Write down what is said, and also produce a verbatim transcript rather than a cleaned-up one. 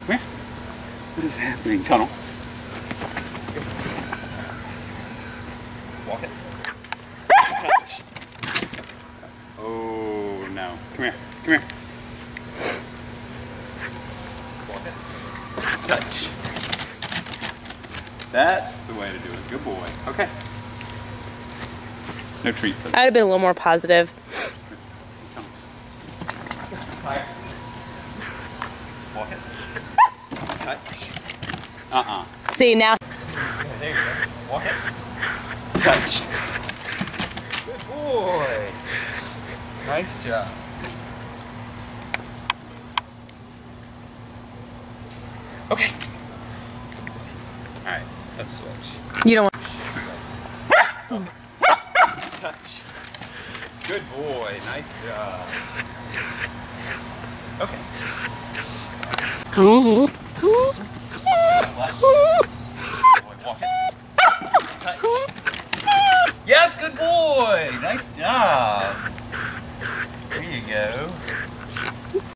Come here. What is happening? Tunnel. Walk it. Touch. Oh no. Come here. Come here. Walk it. Touch. That's the way to do it. Good boy. Okay. No treat for that. I'd have been a little more positive. Fire. Walk it. Touch. Uh-uh. See, now. Okay, there you go. Walk it. Touch. Good boy. Nice job. Okay. Alright, let's switch. You don't want. Touch. Good boy. Nice job. Okay. Walk it. Touch. Yes, good boy. Nice job.